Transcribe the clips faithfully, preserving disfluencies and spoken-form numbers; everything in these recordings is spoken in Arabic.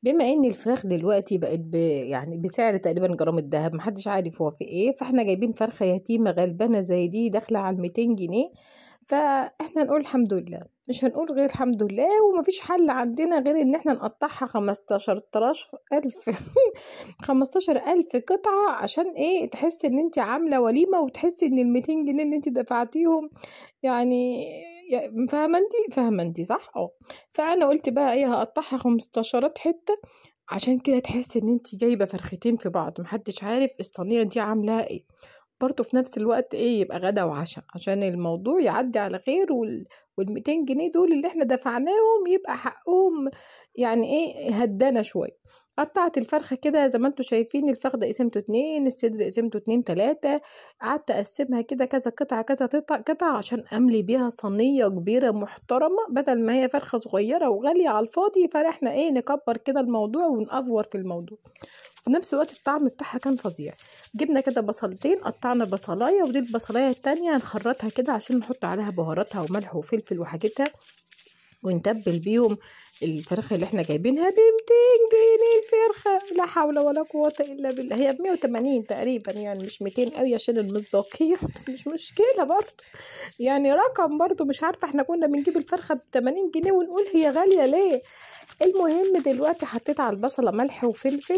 بما ان الفراخ دلوقتي بقت ب... يعني بسعر تقريبا جرام الذهب، محدش عارف هو في ايه، فاحنا جايبين فرخه يتيمه غلبانه زي دي داخله على ميتين جنيه. فاحنا نقول الحمد لله، مش هنقول غير الحمد لله، ومفيش حل عندنا غير ان احنا نقطعها خمستاشر الف خمستاشر الف قطعه، عشان ايه؟ تحس ان انت عامله وليمه، وتحسي ان ال ميتين جنيه اللي انت دفعتيهم يعني يا- فاهمه انت فاهمه انت صح؟ اه. فانا قلت بقى ايه، هقطعها خمستاشرات حته، عشان كده تحس ان انت جايبه فرختين في بعض، محدش عارف الصينيه دي عاملاها ايه. برضه في نفس الوقت ايه، يبقى غدا وعشاء، عشان الموضوع يعدي على خير، وال والميتين جنيه دول اللي احنا دفعناهم يبقى حقهم يعني ايه، هدانا شويه. قطعت الفرخة كده زي ما انتوا شايفين، الفخدة قسمته اتنين، الصدر قسمته اتنين تلاتة. قعدت اقسمها كده كذا قطعة كذا قطع قطع عشان املي بيها صينية كبيرة محترمة، بدل ما هي فرخة صغيرة وغالية على الفاضي. فاحنا ايه، نكبر كده الموضوع ونأفور في الموضوع. في نفس الوقت الطعم بتاعها كان فظيع. جبنا كده بصلتين، قطعنا بصلايه، ودي البصلايه التانية هنخرطها كده عشان نحط عليها بهاراتها وملح وفلفل وحاجتها، ونتبل بيهم الفرخه اللي احنا جايبينها ب ميتين جنيه الفرخه. لا حول ولا قوه الا بالله. هي ب مية وتمانين تقريبا، يعني مش ميتين قوي عشان المصداقيه، بس مش مشكله برضه، يعني رقم برضه. مش عارفه احنا كنا بنجيب الفرخه ب تمانين جنيه ونقول هي غاليه ليه. المهم دلوقتي حطيت على البصله ملح وفلفل،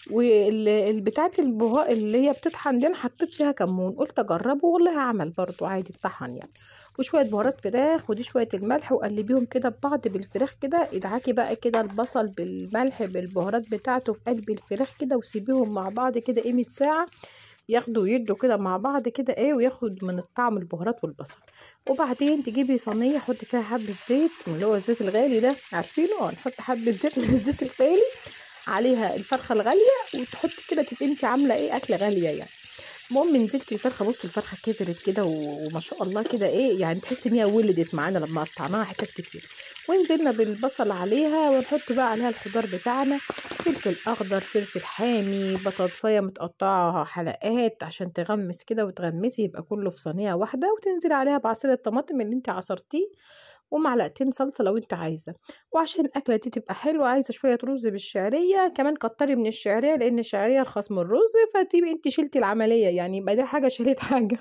والبتاعه البهاء اللي هي بتطحن دي حطيت فيها كمون، قلت اجربه والله عمل برضو عادي الطحن يعني. وشويه بهارات فراخ، ودي شويه الملح، وقلبيهم كده ببعض بالفراخ كده. ادعكي بقى كده البصل بالملح بالبهارات بتاعته في قلب الفراخ كده، وسيبيهم مع بعض كده قيمه ساعه، ياخدوا ويدوا كده مع بعض كده ايه، وياخد من الطعم البهارات والبصل. وبعدين تجيبي صينيه حطي فيها حبه زيت من اللي هو الزيت الغالي ده، عارفينه؟ اه، نحط حبه زيت من الزيت الغالي عليها الفرخه الغاليه، وتحطي كده تبقي انت عامله ايه، اكله غاليه يعني. المهم نزلت الفرخه، بص الفرخه كبرت كده وما شاء الله كده ايه، يعني تحس ان هي ولدت معانا لما قطعناها حتت كتير. ونزلنا بالبصل عليها، ونحط بقى عليها الخضار بتاعنا، فلفل اخضر، فلفل حامي، بطاطسايه متقطعه حلقات عشان تغمس كده وتغمسي، يبقى كله في صينيه واحده. وتنزلي عليها بعصير الطماطم اللي انت عصرتيه، ومعلقتين صلصه لو انت عايزه. وعشان الاكله دي تبقى حلوه، عايزه شويه رز بالشعريه كمان، كتري من الشعريه، لان الشعريه ارخص من الرز، فتبقي انت شلتي العمليه يعني، يبقى دي حاجه شالت حاجه.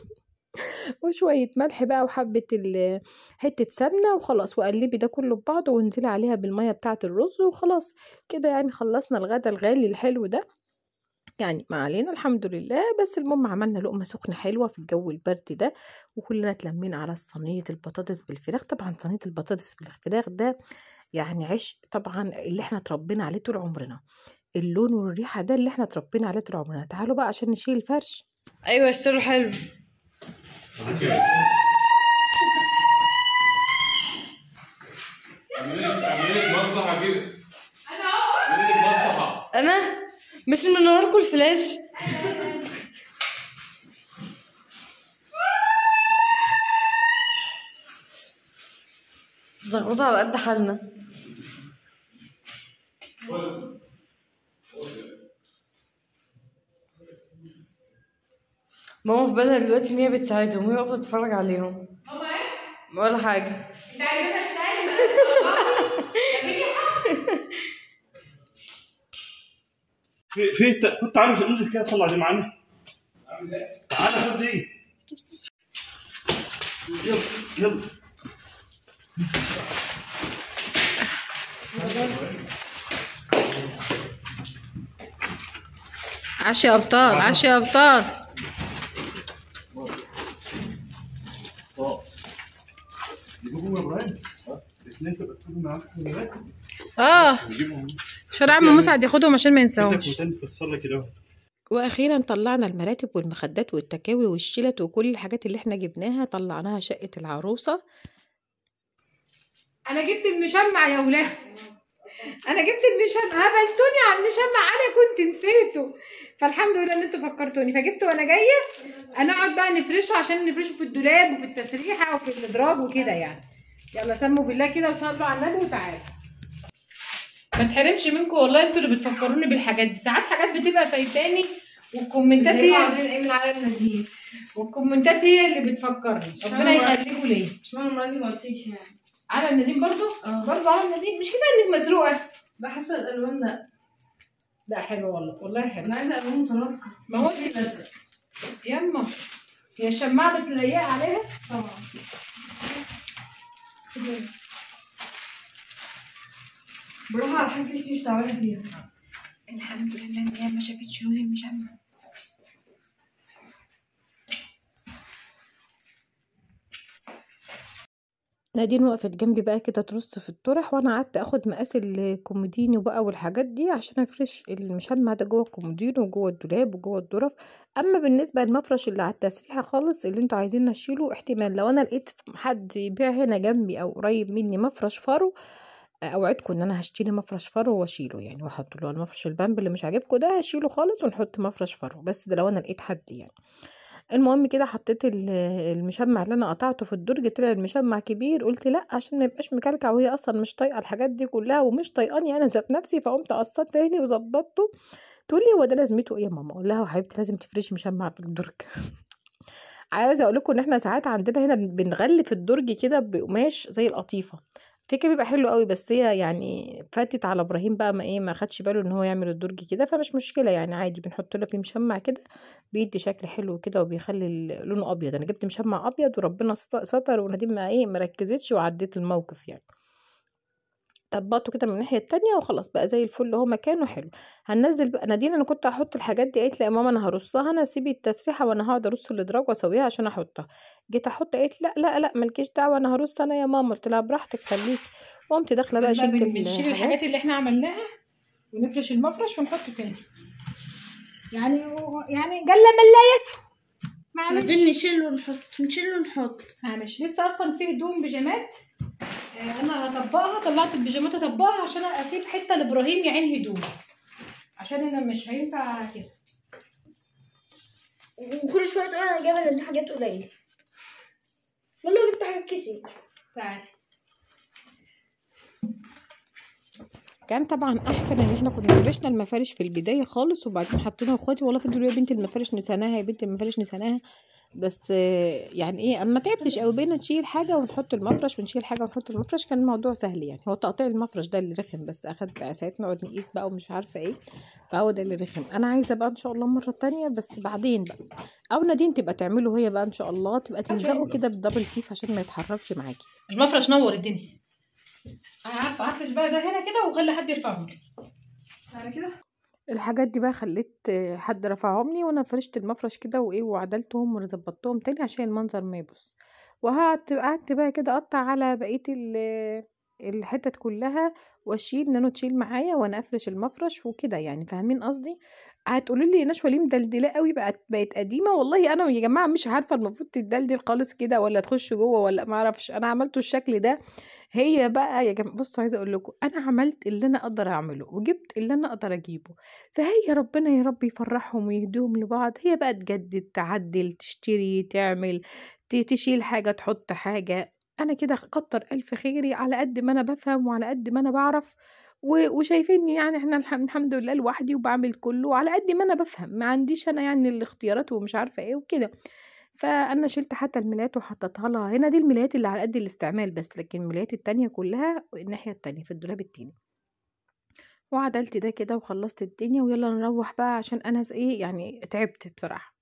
وشويه ملح بقى، وحبه ال- حته سمنه، وخلاص. وقلبي ده كله ببعضه، وانزلي عليها بالميه بتاعه الرز، وخلاص كده يعني خلصنا الغدا الغالي الحلو ده. يعني ما علينا الحمد لله. بس المهم عملنا لقمة سخنة حلوة في الجو البرد ده، وكلنا اتلمينا على صينية البطاطس بالفراخ. طبعا صينية البطاطس بالفراخ ده يعني عيش طبعا، اللي احنا اتربينا عليه طول عمرنا، اللون والريحة ده اللي احنا اتربينا عليه طول عمرنا. تعالوا بقى عشان نشيل الفرش. ايوه اشتروا حلو. اعملي لك اعملي لك مصلحه كده. انا اهو اعملي لك مصلحه. انا مش منوركم الفلاش. زغطوا على قد حالنا. ماما في بالها دلوقتي ان هي بتساعدهم، وهي واقفه تتفرج عليهم. ماما ايه؟ ولا حاجه. انت عايزانا اشتغل؟ في في خد تعالى ننزل كده، طلع دي معانا. تعالى خد دي. يلا يلا. عشا يا ابطال، عشا يا ابطال. جيبوهم يا ابراهيم. الاثنين تبقى تاخدهم معاك. اه، شرع عم مسعد ياخدهم عشان ما ينساهمش. واخيرا طلعنا المراتب والمخدات والتكاوي والشلت وكل الحاجات اللي احنا جبناها، طلعناها شقة العروسة. انا جبت المشمع يا ولاد، انا جبت المشمع، هبلتوني على المشمع، انا كنت نسيته، فالحمد لله ان انتوا فكرتوني، فجبته وانا جايه. هنقعد بقى نفرشه عشان نفرشه في الدولاب وفي التسريحه وفي الادراج وكده يعني. يلا سموا بالله كده وصلوا على النبي وتعالوا. ما تحرمش منكم والله، انتوا اللي بتفكروني بالحاجات دي. ساعات حاجات بتبقى فايتاني، والكومنتات هي عاملين ايه من على النزيل، والكومنتات هي اللي بتفكرني. ربنا يخليكم ليا. اشمعنى المره دي ما قلتيش يعني على النديم برضو؟ اه برضو على النديم. مش كده انك مسروقه؟ بحس الالوان لا. لا حلو والله، والله حلو. انا عايزه الوان متناسقه. ما هو دي الازرق يما، هي الشماعه بتلاقيها عليها طبعا. بروح على حاجات كتير مش تعبانه فيها. الحمد لله ان هي ما شافتش لون المشمع. نادين وقفت جنبي بقى كده ترص في الطرح، وانا قعدت اخد مقاس الكومودينو بقى والحاجات دي عشان افرش المشمع ده جوه الكومودينو وجوه الدولاب وجوه الظرف. اما بالنسبه للمفرش اللي على التسريحه خالص اللي انتوا عايزين نشيله، احتمال لو انا لقيت حد بيبيع هنا جنبي او قريب مني مفرش فرو، اوعدكم ان انا هشتري مفرش فرو واشيله يعني، واحط له المفرش البامب اللي مش عاجبكم ده هشيله خالص ونحط مفرش فرو، بس ده لو انا لقيت حد يعني. المهم كده حطيت المشمع اللي انا قطعته في الدرج، طلع المشمع كبير، قلت لا عشان ما يبقاش مكلكع، وهي اصلا مش طايقه الحاجات دي كلها ومش طايقاني انا ذات نفسي، فقمت قصت تاني وظبطته. تقول لي هو ده لازمته ايه يا ماما؟ اقول لها حبيبتي لازم تفرشي مشمع في الدرج. عايزه اقول لكم ان احنا ساعات عندنا هنا بنغلف الدرج كده بقماش زي القطيفه، فكره بيبقى حلو قوي، بس هي يعني فاتت على ابراهيم بقى، ما ايه ما خدش باله ان هو يعمل الدرج كده، فمش مشكله يعني عادي، بنحط له فيه مشمع كده بيدي شكل حلو كده وبيخلي لونه ابيض. انا جبت مشمع ابيض وربنا ستر ونادين ما ايه مركزتش وعديت الموقف يعني، طبقته كده من الناحيه التانية وخلاص بقى زي الفل، هو مكانه حلو. هننزل بقى نادين، انا كنت هحط الحاجات دي، قالت لي يا ماما انا هرصها، انا سيبي التسريحه وانا هقعد ارص الادراج واسويها عشان احطها. جيت احط قالت لا لا لا مالكيش دعوه انا هرص انا يا ماما، قلت لها براحتك خليكي. قمت داخله بقى شلت بنشيل الحاجات اللي احنا عملناها ونفرش المفرش ونحطه تاني يعني، يعني جل من لا يسهو. معلش بعدين نشيل ونحط نشيل ونحط. معلش لسه اصلا في هدوم بيجامات آه انا هطبقها، طلعت البيجامات اطبقها عشان اسيب حته لابراهيم يعين هدوم، عشان انا مش هينفع كده. وكل شويه تقول انا جايبه لان حاجات قليله، والله جبت حاجات كتير. تعالي. كان طبعا احسن ان احنا كنا فرشنا المفارش في البدايه خالص وبعدين حطينا اخواتي، والله فضلوا يا بنتي المفارش نسيناها يا بنتي المفارش نسيناها، بس يعني ايه اما تعبتش قوي بينا نشيل حاجه ونحط المفرش ونشيل حاجه ونحط المفرش، كان الموضوع سهل يعني. هو تقطيع المفرش ده اللي رخم، بس اخد بقى ساعات نقعد نقيس بقى ومش عارفه ايه، فهو ده اللي رخم. انا عايزه بقى ان شاء الله مره تانية بس بعدين بقى، او نادين تبقى تعمله هي بقى ان شاء الله، تبقى تلزقه كده بدبل كيس عشان ما يتحركش معاكي. المفرش نور الدنيا. انا عارفه افرش بقى ده هنا كده وخلي حد يرفعه لي يعني كده. الحاجات دي بقى خليت حد رفعهم لي، وانا فرشت المفرش كده وايه وعدلتهم وظبطتهم تاني عشان المنظر ما يبص. وقعدت قعدت بقى كده اقطع على بقيه الحتت كلها واشيل نانو تشيل معايا وانا افرش المفرش وكده يعني، فاهمين قصدي؟ هتقولوا لي نشوى ليه مدلدله قوي بقت بقت قديمه؟ والله انا يا جماعه مش عارفه المفروض تدلدل خالص كده ولا تخش جوه ولا ما اعرفش، انا عملته الشكل ده. هي بقى يا جماعه بصوا عايزه اقول لكم انا عملت اللي انا اقدر اعمله وجبت اللي انا اقدر اجيبه، فهي ربنا يا رب يفرحهم ويهديهم لبعض، هي بقى تجدد تعدل تشتري تعمل تشيل حاجه تحط حاجه، انا كده كتر الف خيري على قد ما انا بفهم وعلى قد ما انا بعرف وشايفيني يعني احنا الحمد لله لوحدي وبعمل كله على قد ما انا بفهم، ما عنديش انا يعني الاختيارات ومش عارفه ايه وكده. فانا شلت حتى الملايات وحطيتها لها هنا، دي الملايات اللي على قد الاستعمال بس، لكن الملايات التانية كلها الناحيه التانية في الدولاب التاني. وعدلت ده كده وخلصت الدنيا ويلا نروح بقى عشان انا ايه يعني تعبت بصراحه.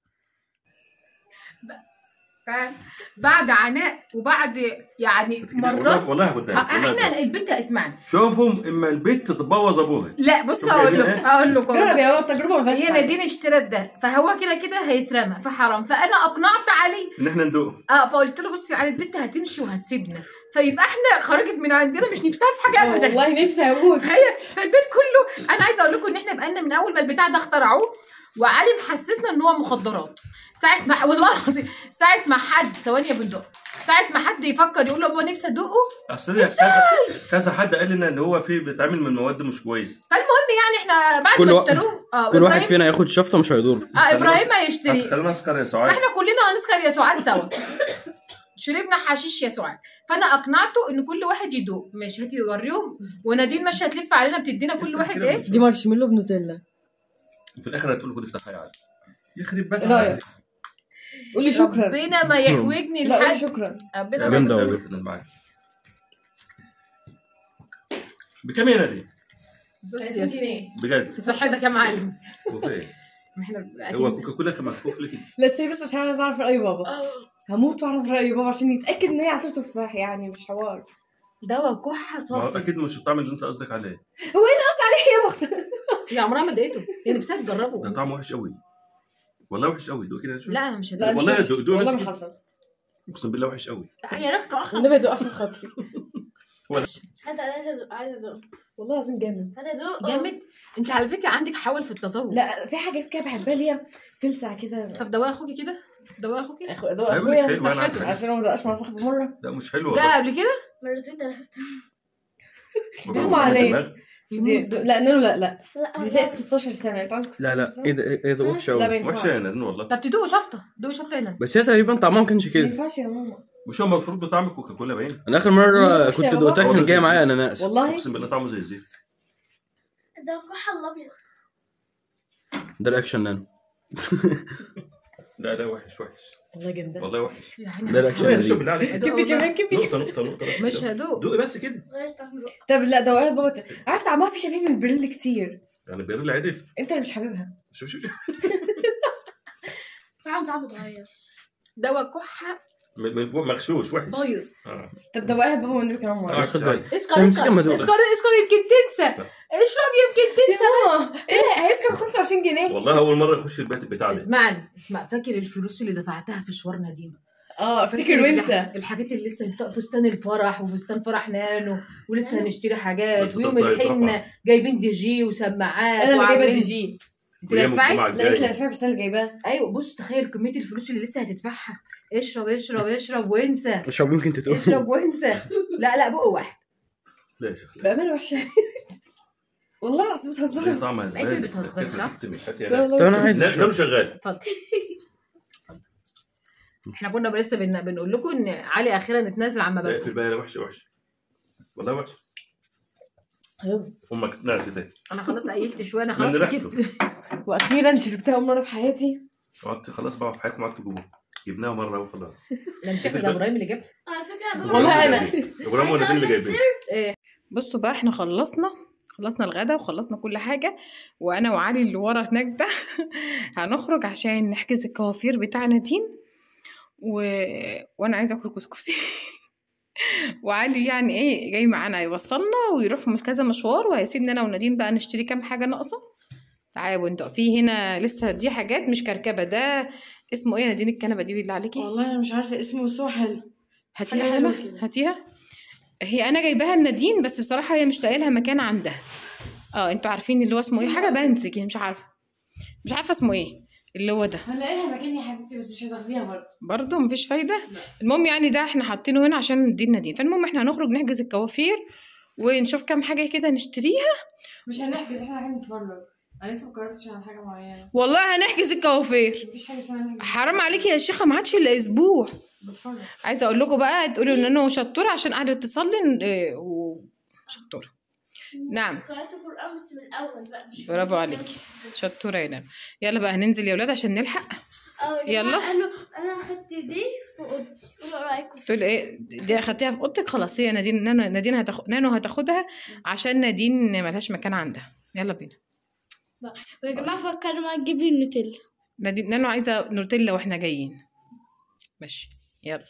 بعد عناء وبعد يعني مرات والله والله احنا البنت اسمعني شوفهم اما البنت تبوظ ابوها. لا بص اقول لك اقول لك جرب يا بابا التجربه ما فيهاش. هي نادين اشترت ده فهو كده كده هيترمى فحرام، فانا اقنعت عليه ان احنا ندوق اه، فقلت له بصي على البنت هتمشي وهتسيبنا، فيبقى احنا خرجت من عندنا مش نفسها في حاجه ابدا. والله نفسي اموت. هي فالبيت كله انا عايزه اقول لكم ان احنا بقالنا من اول ما البتاع ده اخترعوه وعلي محسسنا ان هو مخدرات، ساعه ما والله العظيم ساعه ما حد ثواني يا بندق ساعه ما حد يفكر يقول له ابا نفسي ادوقه، اصل كذا كذا حد قال لنا ان هو فيه بيتعمل من مواد مش كويسه. فالمهم يعني احنا بعد ما اشتروه اه كل واحد فينا ياخد شفطه مش هيضر. اه ابراهيم هيشتري خلينا نسكر يا سعاد، فاحنا كلنا هنسكر يا سعاد سوا. شربنا حشيش يا سعاد، فانا اقنعته ان كل واحد يدوق. ماشي هاتي وريهم، ونادين ماشيه تلف علينا بتدينا كل واحد ايه دي مارشميلو بنوتيلا، وفي الاخر هتقول خد افتحها عادي يخرب بيتها. رايك قولي شكرا. ربنا ما يحوجني لحد. لحد شكرا. ربنا ما يحوجني. بكام يا نادين؟ ثلاثين جنيه بجد في صحتك يا معلم. هو في ايه؟ احنا هو اكيد كوكا كولا مكفوف لك. لا سي بس عشان عايز اعرف راي بابا. هموت واعرف راي بابا عشان يتاكد ان هي عصير تفاح يعني مش حوار. دواء كحه ما هو صافي. اكيد مش الطعم اللي انت قصدك عليه. هو ايه اللي قصدي عليه يا بخت؟ يا عمرها ما دقيته هي نفسها ده تجربه. طعمه وحش قوي والله، وحش قوي. دوق كده شوف. لا انا مش لا هدوق. مش والله وحش. دوق- دوق والله بس ما كده. حصل. اقسم بالله وحش قوي. لا هي ريحته احلى. النبي دوق عشان خاطري. حتى انا عايزه ادوق عايزه ادوق والله العظيم جامد. حتى ادوق جامد. انت على فكره عندك حول في التذوق. لا في حاجات كده بحبها اللي هي تلسع كده. طب دواء اخوكي كده دواء اخوكي اخو ادوق عامل اخويا حلو، أنا عارف. عشان هو ما دقاش مع صاحبه مره. لا مش حلو ده والله. قبل كده مرتين ثلاثه. اغمى عليا. دي يموت. لا نانو لا لا لا دي زائد ستاشر سنه. انت عايزك لا لا ايه ده ايه ده وحشه لا قوي. ما ينفعش. وحشه يا نادين والله. طب تدوقوا شفطه دوقوا شفطه هنا. بس هي تقريبا طعمها ما كانش ما كده. ينفعش يا ماما مش هو المفروض بطعم كوكا كولا باين. انا اخر دي مره وحشة كنت يا دوقتها بابا. كان جاي معايا اناناس. والله. اقسم بالله طعمه زي الزيت. ده الكحه الابيض. ده الاكشن نانو. لا لا وحش وحش والله جامده. والله وحش. يعني ده الاكشن شوف شوف نانو. بالله عليك. هدوق كبي والله. كمان كبي. نقطه نقطه نقطه بس. مش هدوق. دوقي بس كده. غير طعم بقى. طب لا دوقات بابا ت- عارف طعمها في شبيه من البريل كتير. يعني بيرل عدل. انت اللي مش حاببها. شوف شوف شوف. فعلا طعمه اتغير. دواء كحه من- من فوق مغشوش وحش. بايظ. اه طب دوقات بابا والنبي كمان آه، مره. بس خد بالك. اسكر كان اسكر كلمة دوق. اسكر اسكر يمكن تنسى. اشرب يمكن تنسى. يا ماما ايه هيسكر ب خمسة وعشرين جنيه. والله اول مره يخش البيت بتاع ده. اسمعني اسمع فاكر الفلوس اللي دفعتها في شوار نديم. اه فاكر افتكر وانسى. الحاجات اللي لسه بتا- فستان الفرح وفستان فرح نانو ولسه هنشتري حاجات بس ويوم تفضل الحنه يترفع. جايبين دي جي وسماعات انا اللي جايبه وعاملين- الدي جي. انت اللي ويوم هتدفعي؟ الجمعة لا انت اللي الجاية. هتدفعي بس انا اللي جايباها. ايوه بص تخيل كميه الفلوس اللي لسه هتدفعها. اشرب اشرب اشرب وانسى. اشرب يمكن تتقول. اشرب وانسى. لا لا بق واحد. لا يا شيخ لا. بامانه وحشه. والله العظيم زي بتهزري. طعمها انت زباله. بتهزري صح؟ تكتمي. هاتي لا يا والله طب انا عايز لا اشرب. لا شغال. اتفضل. احنا كنا لسه بن... بنقول لكم ان علي اخيرا اتنازل عن لا في مبادئه. الباقي وحشه وحشه والله وحشه. امك ناسي ده. انا خلاص قيلت شويه انا من خلاص ريحته. جبت. واخيرا شربتها اول مره في حياتي. قعدت خلاص بقى في حياتكم قعدتوا جوه. جبناها مره وخلاص. لا مش احنا ده ابراهيم اللي جاب. على فكره بابا والله أنا. ابراهيم ولا اللي جايبين. بصوا بقى احنا خلصنا خلصنا الغدا وخلصنا كل حاجة، وانا وعلي اللي ورا هناك ده هنخرج عشان نحجز الكوافير بتاع نادين و... وانا عايزه اكل كسكسي وعلي يعني ايه جاي معانا يوصلنا ويروح في كذا مشوار وهيسيبنا انا ونادين بقى نشتري كام حاجه ناقصه. تعالوا انتوا في هنا لسه دي حاجات مش كركبه. ده اسمه ايه يا نادين الكنبه دي بالله عليكي؟ والله انا مش عارفه اسمه بس هو حلو. هاتيها حاجة حلوة هنا كده. هاتيها. هي انا جايباها لنادين بس بصراحه هي مش لاقيه لها مكان عندها. اه انتوا عارفين اللي هو اسمه ايه؟ حاجه بنسك مش عارفه مش عارفه اسمه ايه اللي هو ده هنلاقي لها مكان يا حبيبتي بس مش هتاخديها برضه. برضه مفيش فايده. المهم يعني ده احنا حاطينه هنا عشان نديه نادين. فالمهم احنا هنخرج نحجز الكوافير ونشوف كام حاجه كده نشتريها. مش هنحجز احنا رايحين نتفرج. انا لسه ما قررتش على حاجه معينه. والله هنحجز الكوافير. مفيش حاجه اسمها نحجز. حرام عليكي يا شيخه ما عادش الا اسبوع. بتفرج. عايزه اقول لكم بقى تقولوا ان انا شطوره عشان قاعده تصلي اه، وشطوره. نعم قرأت القرآن بس من الأول بقى مش برافو عليكي شطوره يا نانا. يلا بقى هننزل يا ولاد عشان نلحق. اه يلا. يلا قالوا أنا أخدت دي في أوضتي قولوا رأيكم في تقول ايه دي اخدتيها في اوضتك؟ خلاص هي نادين نانو نادين هتاخد نانو هتاخدها عشان نادين ملهاش مكان عندها. يلا بينا. يا جماعة فكروا ما تجيب لي النوتيلا نادين نانو عايزه نوتيلا واحنا جايين. ماشي يلا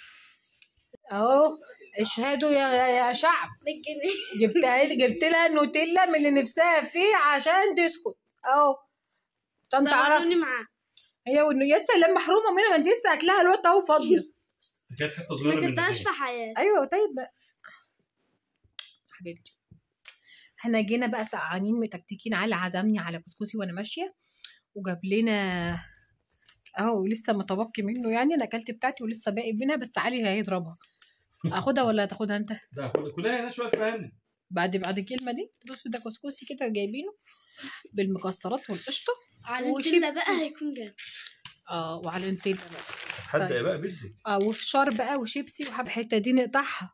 اهو اشهدوا يا يا شعب. بالجنيه جبت جبت لها نوتيلا من اللي نفسها فيه عشان تسكت اهو عشان تعرف صوروني معاه هي وانه ياسا لما محرومه منها ما انت لسه اكلها الوقت اهو فاضيه. كانت حته ما صغيره من كنتهاش دي. في حياتي ايوه طيب بقى حبيبتي احنا جينا بقى سقعانين متكتكين. على عزمني على كسكسي وانا ماشيه وجاب لنا اهو لسه متبقي منه يعني. انا اكلت بتاعتي ولسه باقي منها بس علي هيضربها. اخدها ولا هتاخدها انت؟ ده خد- كلها هنا شويه فهمني. بعد بعد الكلمه دي بصوا ده كسكسي كده جايبينه بالمكسرات والقشطه على وشيبسي. النوتيلا بقى هيكون جامد اه وعلى النوتيلا بقى حد طيب. بقى بدي. اه وفشار بقى وشيبسي وحب الحته دي نقطعها.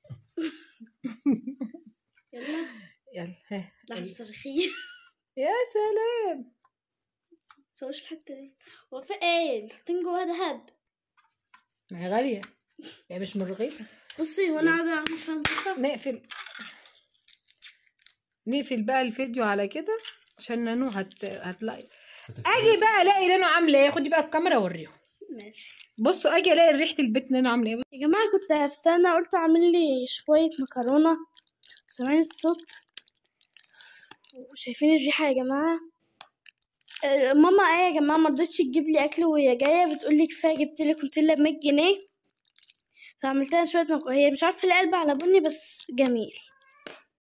يلا يلا ها لحظة صريخية يا سلام. متسويش الحتة دي هو في ايه حاطين جواها دهب ما هي غاليه هي مش من رغيفه. بصي وانا قاعدة مش هنضيفها نقفل نقفل بقى الفيديو على كده عشان نانو هت... هتلاقي اجي بقى الاقي نانو عامله ايه. خدي بقى الكاميرا وريهم. ماشي بصوا اجي الاقي ريحه البيت نانو عامله ايه. يا جماعة، كنت هفتنى قلت اعمل لي شوية مكرونة. سامعين الصوت وشايفين الريحة يا جماعة. آه، ماما ايه يا جماعة مرضتش تجيب لي اكل وهي جاية، بتقولي كفاية جبت لي كنتيلا بمية جنيه، فعملت لها شوية مكرونة. هي مش عارفة ليه قلبة على بني بس جميل.